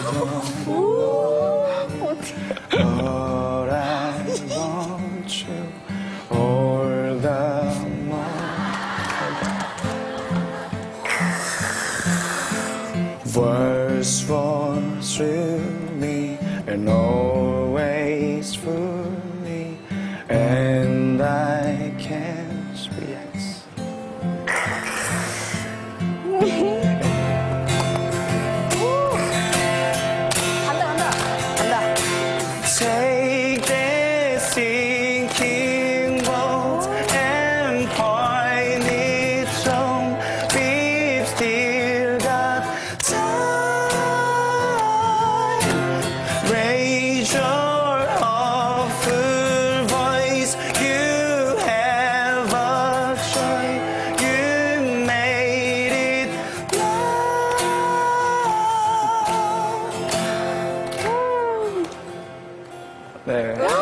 All I want you, all the more. Words for through me and always through me, and I can't react. Take this sinking boat and point it home. We've still got time. Raise your awful voice. You have a choice. You made it now. There.